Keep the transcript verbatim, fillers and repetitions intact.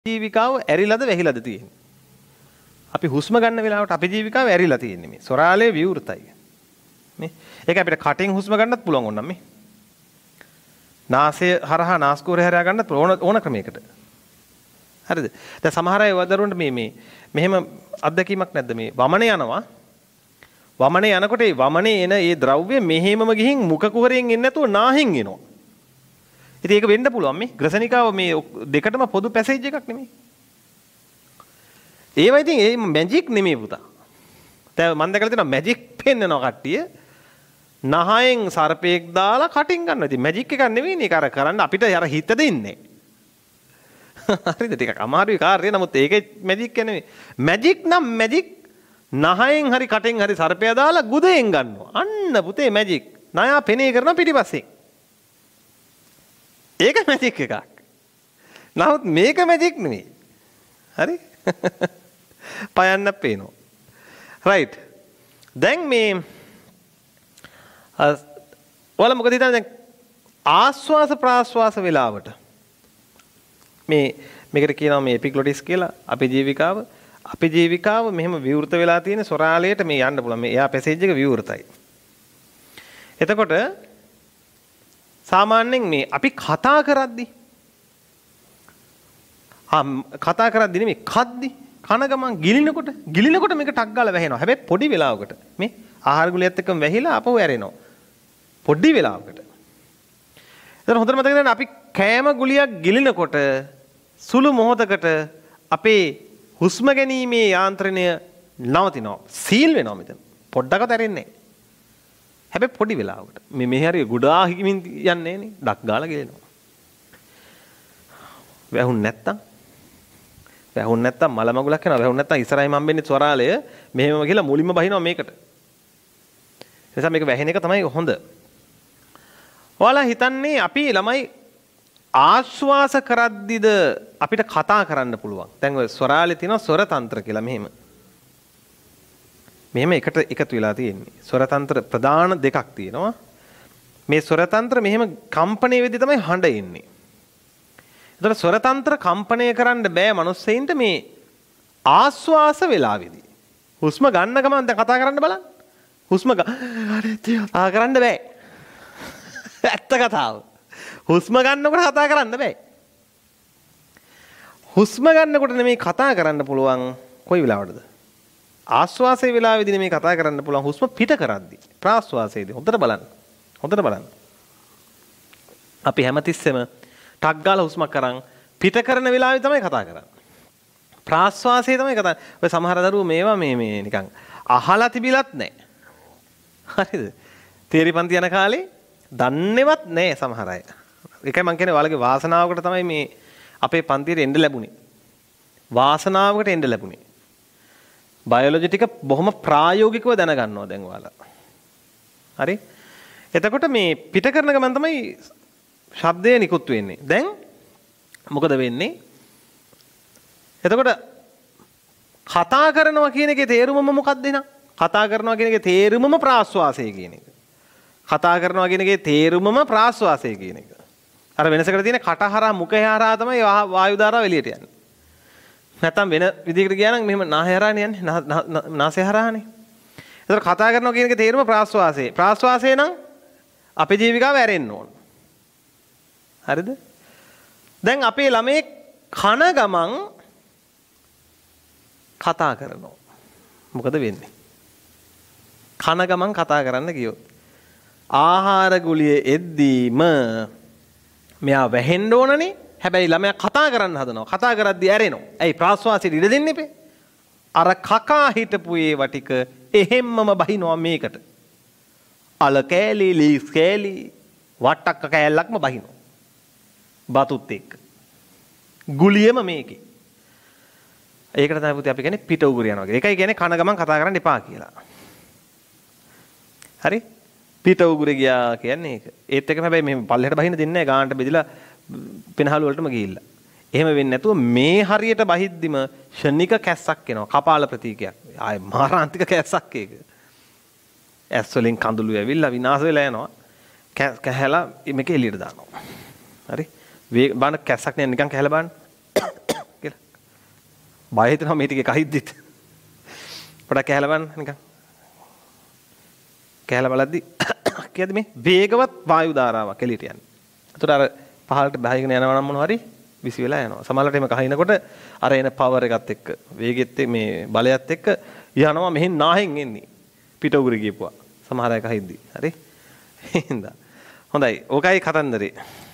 ජීවිකාව ඇරිලාද වැහිලාද තියෙන්නේ. අපි හුස්ම ගන්න වෙලාවට අපේ ජීවිකාව ඇරිලා තියෙන්නේ මේ. සොරාලේ විවෘතයි. මේ ඒක අපිට කටින් හුස්ම ගන්නත් පුළුවන් ඕනනම් මේ. නාසය හරහා නාස්කුරේ හරහා ගන්නත් ඕන ඕන ක්‍රමයකට. හරිද? දැන් සමහර අය වදරුන්ට මේ මේ මෙහෙම අත්දැකීමක් නැද්ද මේ වමනේ යනවා. වමනේ යනකොට ඒ වමනේ එන ඒ ද්‍රව්‍ය මෙහෙමම ගිහින් මුඛ කුහරයෙන් එන්නේ නැතුව නාහින් එනවා. ඉතින් ඒක වෙන්න පුළුවන් මේ ග්‍රසනිකාව මේ දෙකටම පොදු පැසේජ් එකක් නෙමෙයි. ඒවා ඉතින් ඒ මැජික් නෙමෙයි පුතා. දැන් මම දැකලා තියෙනවා මැජික් පෙන්නනවා කට්ටිය. නහයෙන් සර්පෙක් දාලා කටින් ගන්නවා. ඉතින් මැජික් එකක් නෙවෙයිනේ ඒක අර කරන්න අපිට අර හිත දෙන්නේ. හරිද? ටිකක් අමාරුයි කාර්යය. නමුත් ඒකේ මැජික් නෙවෙයි. මැජික් නම් මැජික් නහයෙන් හරි කටෙන් හරි සර්පයා දාලා ගුදෙන් ගන්නවා. අන්න පුතේ මැජික්. නයා පෙනේ කරනවා පිටිපස්සෙන්. ඒක මැජික් එකක්. නමුත් මේක මැජික් නෙවෙයි. හරි? පයන්න පේනවා. රයිට්. දැන් මේ ඔයාලා මොකද හිතන්නේ දැන් ආස්වාස ප්‍රාස්වාස වේලාවට මේ මේකට කියනවා මේ එපිග්ලොටිස් කියලා අපේ ජීවිකාව අපේ ජීවිකාව මෙහෙම විවෘත වෙලා තියෙන සොරාලයට මේ යන්න පුළුවන්. මේ එයා පැසේජ් එක විවෘතයි. එතකොට සාමාන්‍යයෙන් මේ අපි කතා කරද්දි ආ කතා කරද්දි නෙමෙයි කද්දි කන ගමන් ගිලිනකොට ගිලිනකොට මේක ටක් ගාලා වැහෙනවා. හැබැයි පොඩි වෙලාවකට මේ ආහාර ගුලියත් එක්කම වැහිලා අපව ඇරෙනවා. පොඩි වෙලාවකට. එතන හොඳට මතක තියාගන්න අපි කෑම ගුලියක් ගිලිනකොට සුළු මොහොතකට අපේ හුස්ම ගැනීමේ යාන්ත්‍රණය නවතිනවා. සීල් වෙනවා මෙතන. පොඩ්ඩකට ඇරෙන්නේ නැහැ. හැබැයි පොඩි වෙලාවකට මේ මෙහි හරිය ගොඩාක් හිමින් යන්නේ නේ ඩක් ගාලා ගෙලෙනවා. වැහුන් නැත්තම් වැහුන් නැත්තම් මල මගුලක් යනවා. වැහුන් නැත්තම් ඉස්සරහින් හම්බෙන්නේ ස්වරාලය මෙහෙම කියලා මුලින්ම බහිනවා මේකට. ඒ නිසා මේක වැහෙන එක තමයි හොඳ. ඔයාලා හිතන්නේ අපි ළමයි ආශ්වාස කරද්දිද අපිට කතා කරන්න පුළුවන්. දැන් ඔය ස්වරාලේ තියෙනවා ස්වර තන්ත්‍ර කියලා මෙහෙම. මෙහෙම එකට එකතු වෙලා තියෙන්නේ. ස්වර තන්ත්‍ර ප්‍රධාන දෙකක් තියෙනවා. මේ ස්වර තන්ත්‍ර මෙහෙම කම්පණය වෙද්දී තමයි හඬ එන්නේ. ඒතර ස්වර තන්ත්‍ර කම්පණය කරන්න බෑ මිනිස්සෙයින්ට මේ ආස්වාස වෙලාවේදී. හුස්ම ගන්න ගමන් දැන් කතා කරන්න බලන්න. හුස්ම ආ කරන්න බෑ. ඇත්ත කතාව. හුස්ම ගන්නකොට කතා කරන්න බෑ. හුස්ම ගන්නකොට නෙමෙයි කතා කරන්න පුළුවන් කොයි වෙලාවටද? ආස්වාසයේ වෙලාවේදී නෙමෙයි කතා කරන්න පුළුවන් හුස්ම පිට කරද්දී. ප්‍රාස්වාසයේදී හොඳට බලන්න. හොඳට බලන්න. අපි හැමතිස්සෙම ටක් ගාලා හුස්මක් කරන් පිට කරන වෙලාවේ තමයි කතා කරන්නේ. ප්‍රාස්වාසයේ තමයි කතා. ඔය සමහර දරුවෝ මේවා මේ මේ නිකන් අහලා තිබිලත් නැහැ. හරිද? තේරි පන්ති යන කාලේ දන්නේවත් නැහැ සමහර අය. ඒකයි මම කියන්නේ ඔයාලගේ වාසනාවකට තමයි මේ අපේ පන්තියට එන්න ලැබුණේ. වාසනාවකට එන්න ලැබුණේ. බයොලොජි ටික බොහොම ප්‍රායෝගිකව දැනගන්නවා දැන් ඔයාලා. හරි? එතකොට මේ පිට කරන ගමන් තමයි ශබ්දය නිකුත් වෙන්නේ. දැන් මොකද වෙන්නේ? එතකොට කතා කරනවා කියන එකේ තේරුමම මොකක්ද එහෙනම්? කතා කරනවා කියන එකේ තේරුමම ප්‍රාශ්වාසය කියන එක. කතා කරනවා කියන එකේ තේරුමම ප්‍රාශ්වාසය කියන එක. අර වෙනසකට තියෙන කටහරා මුඛය හරහා තමයි වායු ධාරාව එළියට යන්නේ. නැත්තම් වෙන විදිහකට ගියා නම් මෙහෙම නාසය හරහානේ යන්නේ. නාසය හරහානේ. ඒතර කතා කරනවා කියන එකේ තේරුම ප්‍රාශ්වාසය. ප්‍රාශ්වාසය නම් අපේ ජීවිකාව ඇරෙන්න ඕන. හරිද? දැන් අපේ ළමේ කන ගමන් කතා කරනවා. මොකද වෙන්නේ? කන ගමන් කතා කරන්න ගියොත් ආහාර ගුලිය එද්දීම මෙයා වැහෙන්න ඕනනේ. හැබැයි ළමයා කතා කරන්න හදනවා. කතා කරද්දී ඇරෙනවා. ඇයි ප්‍රාශ්වාසයට ඉඩ දෙන්නේ නැපේ? අර කකා හිටපු ඒවා ටික එහෙම්මම බහිනවා මේකට. අල කෑලි, ලීස් කෑලි, වට්ටක්ක කෑල්ලක්ම බහිනවා. බතුත් එක්ක. ගුලියම මේකේ. ඒකට තමයි පුතේ අපි කියන්නේ පිට උගුර යනවා කියලා. ඒකයි කියන්නේ කන ගමන් කතා කරන්න එපා කියලා. හරි? පිට උගුරේ ගියා කියන්නේ ඒක. ඒත් එකම හැබැයි මේ පල්ලෙහාට බහින්න දෙන්නේ නැහැ. ගානට බෙදලා පෙනහළු වලටම ගිහිල්ලා. එහෙම වෙන්නේ නැතුව මේ හරියට බහිද්දිම ෂණික කැස්සක් එනවා. කපාල ප්‍රතීකයක්. ආයේ මාරාන්තික කැස්සක් ඒක. ඇස් වලින් කඳුළු ඇවිල්ලා විනාශ වෙලා යනවා. කැහැලා මේක එළියට දානවා. හරි? බලන්න කැස්සක් නේ නිකන් කැහැලා බලන්න. කියලා. බය හිතෙනවා මේ ටිකේ කහිද්දිත්. පොඩක් කැහැලා බලන්න නිකන්. කැහැලා බලද්දි කියද මේ වේගවත් වායු ධාරාවක් එළියට යන්නේ. ඒතර අර පහළට බහගෙන යනවා නම් මොනවා හරි විසි වෙලා යනවා. සමහරවිට එහෙම කහිනකොට අර එන පවර් එකත් එක්ක වේගෙත් මේ බලයත් එක්ක යනවා මෙහෙන් නාහෙන් එන්නේ. පිට උගුරේ ගියපුවා. සමහර අය කහිද්දි. හරි? හින්දා. හොඳයි. ඕකයි කතන්දරේ.